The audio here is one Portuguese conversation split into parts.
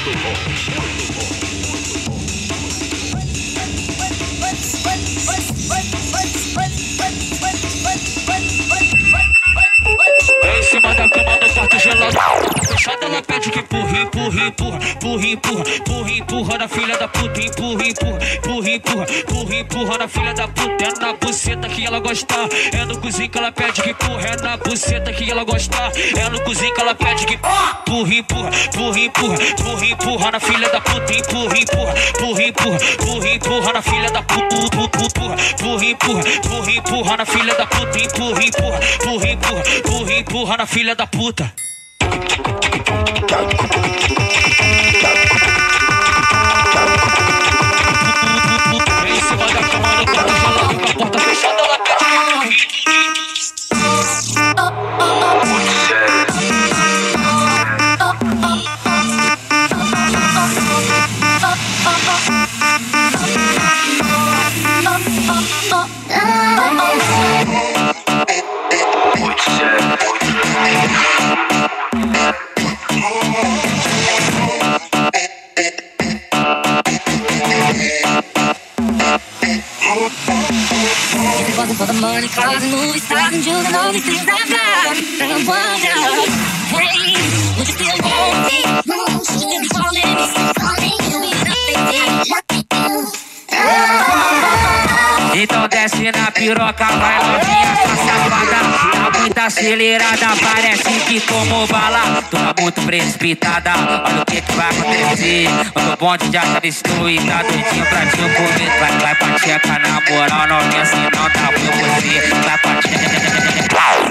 Em cima da cama no quarto gelado. Fechada ela pede que empurra, empurra, empurra, empurra, empurra, empurra, empurra na filha da puta, empurra, empurra, empurra, empurra, empurra, empurra na filha da puta. É na buceta que ela gosta, é no cozinho que ela pede que empurra, é na buceta que ela gosta, é no cozinho que ela pede que empurra, empurra, empurra, empurra, empurra, empurra na filha da puta, empurra, empurra, empurra, empurra, empurra, empurra na filha da puta, empurra, empurra, empurra, empurra, empurra na filha da puta, empurra, empurra, empurra, empurra, empurra, empurra na filha da puta. Em cima da cama no quarto gelado, com a porta fechada ela pede for the money, cars and movie stars and jewels and all these things I've got. And I wonder, hey, would you still want me? Would you still be calling me? You'll be nothing. Então desce na piroca, vai novinha, sua safada. Tá muito acelerada, parece que tomou bala. Tu tá muito precipitada, olha o que vai acontecer. O teu bonde já tá destruído, tá doidinho pra te comer. Vai pra tcheca na moral, novinha, se não tá bom você. Vai pra tcheca.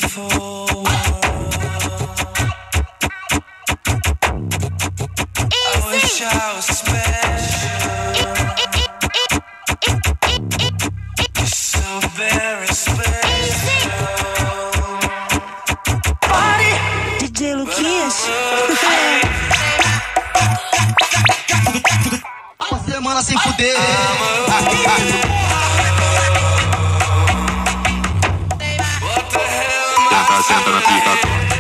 DJ Luquinhas. Uma semana sem fuder. Senta na pica.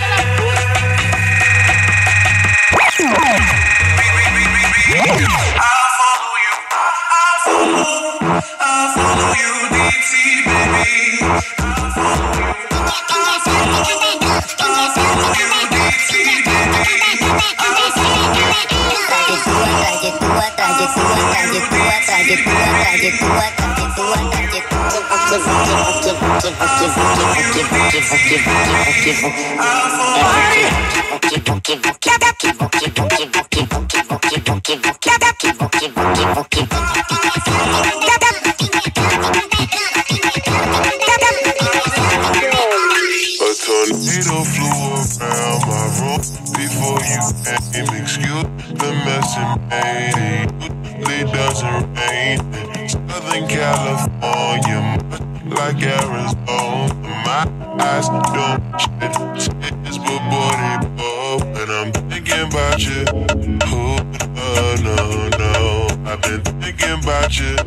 Tornado flew around my room before you came. Excuse the mess and made it. It doesn't rain. Southern California, much like Arizona. My eyes don't shed tears, but boy they pour. And I'm thinking about you. Oh, no. I've been thinking about you.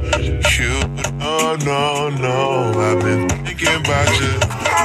No. I've been thinking about you.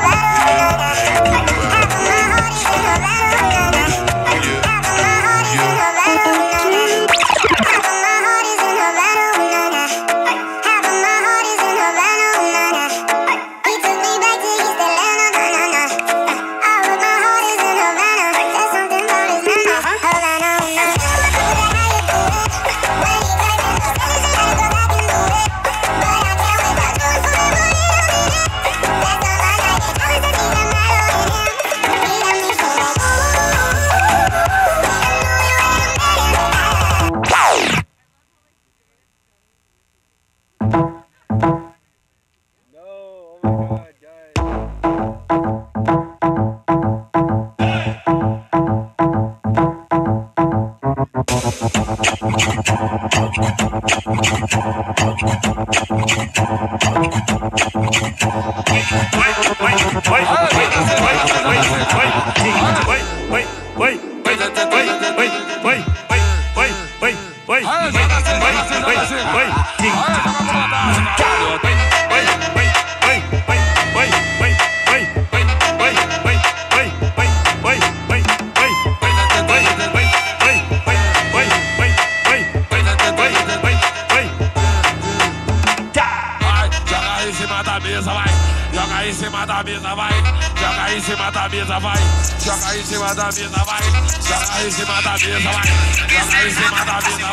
Joga em cima da mesa, vai. Joga em cima da mesa, vai. Joga em cima da mesa, vai. Joga em cima da mesa, vai. Joga em cima da mesa,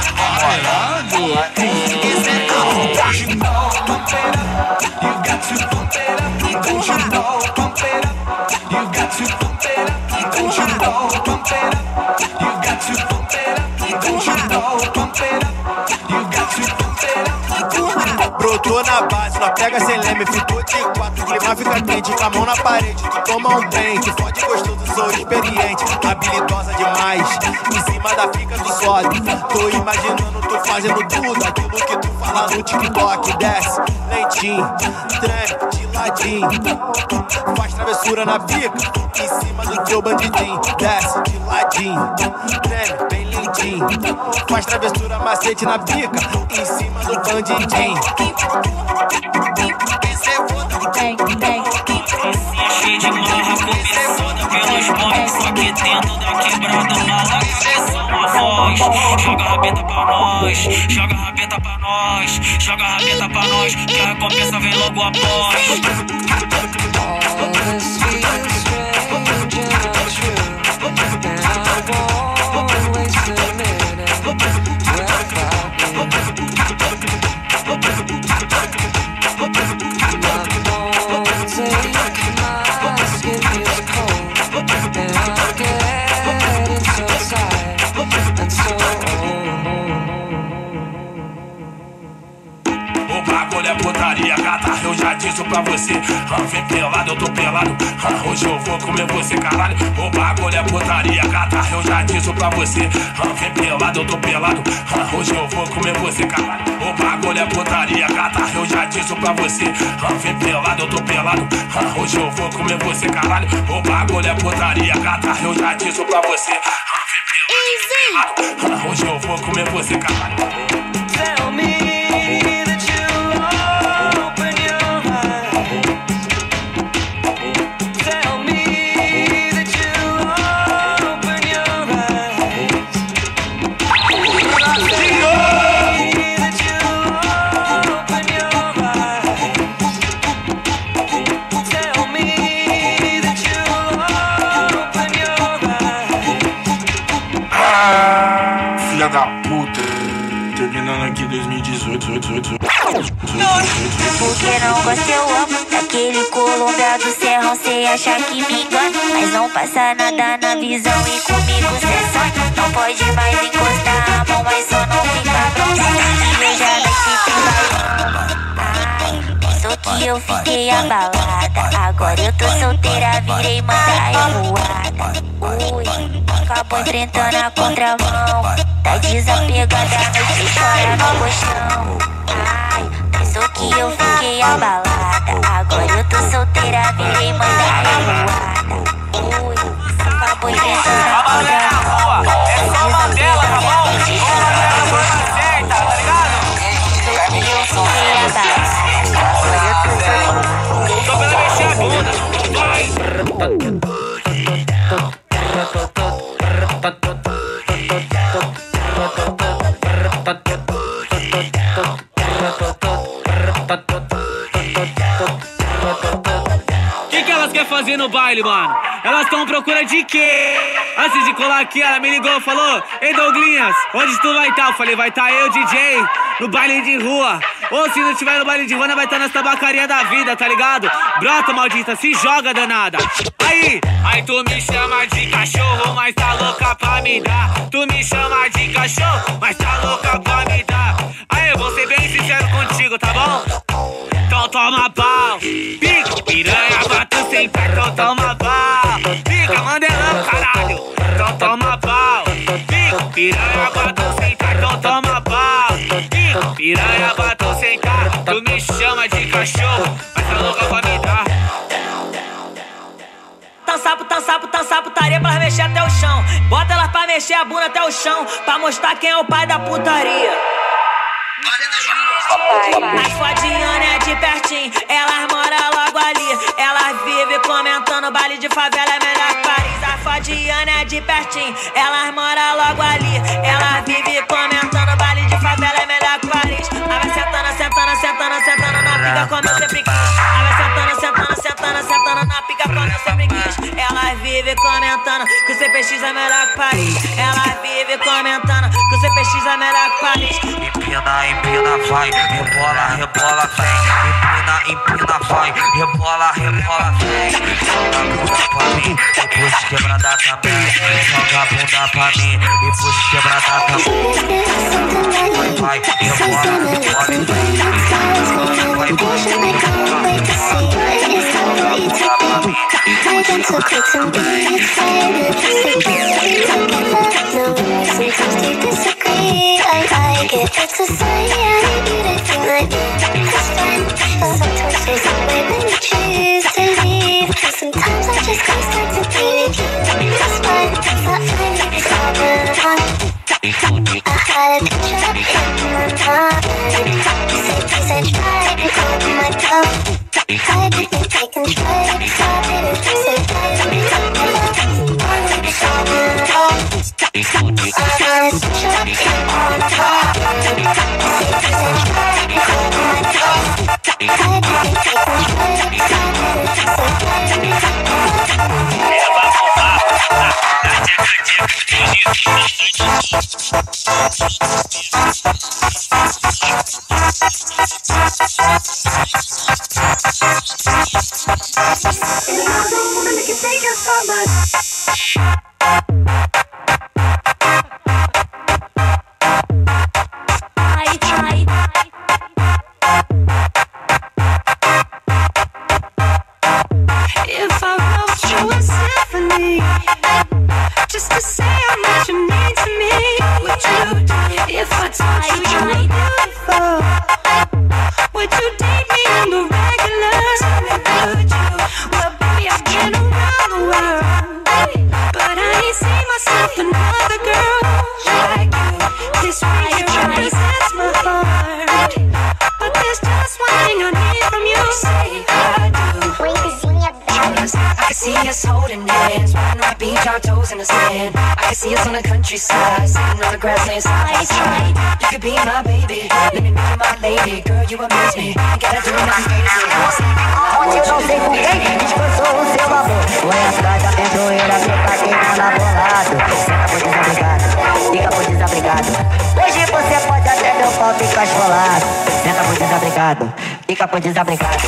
Brotou na base, nós pega sem leme, ficou de quatro, o clima fica quente, com a mão na parede, tu toma um trem, que fode gostoso, sou experiente, habilidosa demais, em cima da pica do sólido, tô imaginando tu fazendo tudo, aquilo que tu fala no TikTok, desce, lentinho, treme, de ladinho, faz travessura na pica, em cima do teu bandidinho, desce, de ladinho, treme, bem lentinho, faz travessura macete na pica, em cima do bandidinho. Cheio de marra, começando pelos móveis, só que dentro da quebrada mala só a voz. Joga a rabeta pra nós, joga a rabeta pra nós, joga a rabeta pra nós, que a recompensa vem logo após. All this feels strange and untrue, and I won't waste a minute without you. O bagulho é putaria, catarrão já já disse pra você. Vem pelado, eu tô pelado. Hoje eu vou comer você, caralho. O bagulho é putaria, gata, eu já disse pra você. Vem pelado, eu tô pelado. Hoje eu vou comer você, caralho. O bagulho é putaria, gata, eu já disse pra você. Vem pelado, eu tô pelado. Hoje eu vou comer você, caralho. O bagulho é putaria, gata, eu já disse pra você. Hoje eu vou comer você, caralho. Tell me that you'll open your eyes. Tell me that you'll open your eyes. Tell me that you'll open your eyes. Tell me that you'll open your eyes. Filha da puta. Terminando aqui 2018. Porque não gosta eu amo daquele Colômbia do Serrão. Cê acha que me engana, mas não passa nada na visão. E comigo cê sonha, não pode mais encostar a mão, mas só não fica pronto. E eu já desci pra só que eu fiquei abalada. Agora eu tô solteira, virei manda revoada. Ui, acabou enfrentando a contramão. Tá desapegada, a noite chora no colchão. Ai, pensou que eu fiquei abalada. Agora eu tô solteira, virei manda revoada. Ui, acabou enfrentando a contramão. Tá desapegada, a noite chora no colchão. Tá ligado? Pensou que eu fiquei abalada. Agora eu tô solteira. Só pra mexer a bunda. Vai! Que elas querem fazer no baile, mano? Elas estão à procura de quê? Antes de colar aqui, ela me ligou, falou: Ei, Douglinhas, onde tu vai estar? Eu falei: vai estar eu, DJ, no baile de rua. Ou se não tiver no baile de rua, vai estar nas tabacaria da vida, tá ligado? Brota, maldita, se joga, danada. Aí tu me chama de cachorro, mas tá louca pra me dar. Tu me chama de cachorro, mas tá louca pra me dar. Aí eu vou ser bem sincero contigo, tá bom? Então toma pau. Pica, piranha, bata sem pé, então toma pau. Pica, mandelão, caralho. Então toma pau. Pica, piranha, bata sem pé, então toma pau. Pica, piranha, bata sem pé. Tu me chama de cachorro, mas tá louca pra me dar. Tá sapo, putaria pra mexer até o chão. Bota elas pra mexer a bunda até o chão, pra mostrar quem é o pai da putaria. As fodinhas é de pertinho, elas moram logo ali. Elas vivem comentando baile de favela é melhor que Paris. As fodinhas é de pertinho, elas moram logo ali. Elas vivem comentando baile de favela é melhor que Paris. Ela vai sentando na pica como eu sempre quis. Ela vai sentando na pica como eu sempre quis. Elas vivem comentando que o CPX é melhor que Paris. Elas vivem comentando que o CPX é melhor que Paris. Empina, vai, rebola, vem. Empina, vai, rebola, vem. Joga a bunda pra mim, depois de quebrada também. Joga a bunda pra mim, depois de quebrada também. Vai, rebola, vem. It's a sign, yeah, everything like it's fine. Sometimes there's a way when you choose to leave. And sometimes I just can't start to breathe. That's fine, it's not fine, it's all good on. I had a picture in my mind. Say please I tried to open my door. I didn't take control. I didn't survive. It's all good on. I had a picture in my mind. see us holding hands, riding on the beach, our toes in the sand. I can see us on the countryside, sitting on the grassland side. You could be my baby, let me be my lady. Girl, you amaze me, you gotta do nothing crazy. Onde eu não sei com quem descansou o seu amor. Foi atrás da perdoeira, fica quem tava bolado. Senta por desabrigado, fica por desabrigado. Hoje você pode até meu pau ficar esfolado. Senta por desabrigado, fica por desabrigado.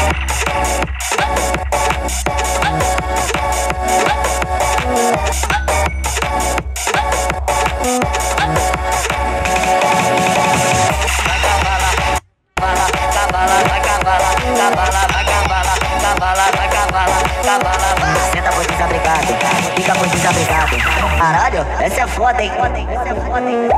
Senta por desabrigado, fica por desabrigado. Caralho, essa é foda, hein? Essa é foda, hein?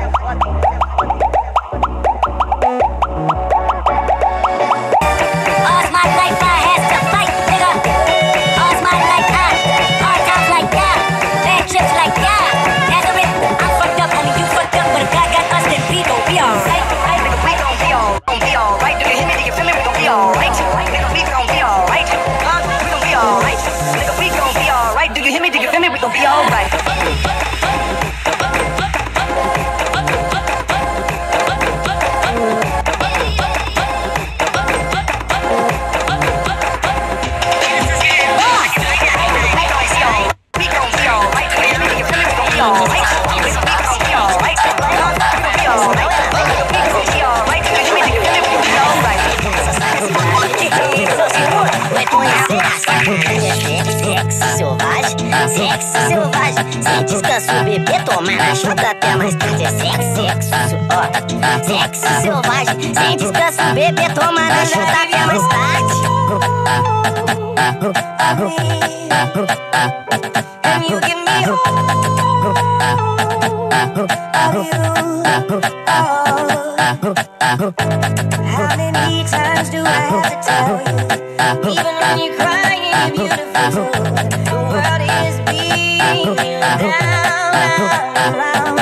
Sexo selvagem, sem descanso, bebê, toma na chuta até mais tarde. É sexo, ó. Sexo selvagem, sem descanso, bebê, toma na chuta até mais tarde. And you give me how many times do I have to tell you? Even when you're crying, you're beautiful. The world is beating round.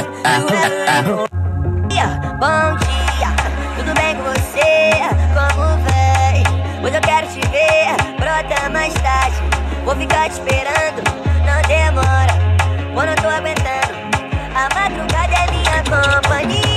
Bom dia, tudo bem com você? Como vai? Hoje eu quero te ver, brota mais tarde. Vou ficar te esperando, não demora. Quando eu tô aguentando, a madrugada é minha companhia.